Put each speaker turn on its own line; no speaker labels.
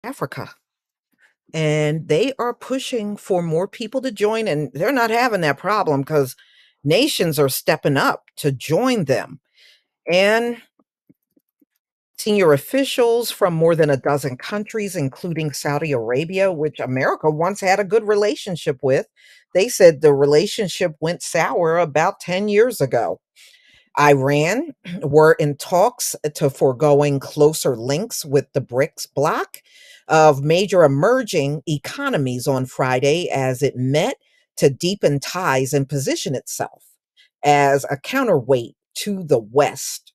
Africa, and they are pushing for more people to join, and they're not having that problem because nations are stepping up to join them. And senior officials from more than a dozen countries, including Saudi Arabia, which America once had a good relationship with, they said the relationship went sour about 10 years ago. Iran were in talks to foregoing closer links with the BRICS bloc of major emerging economies on Friday as it met to deepen ties and position itself as a counterweight to the West.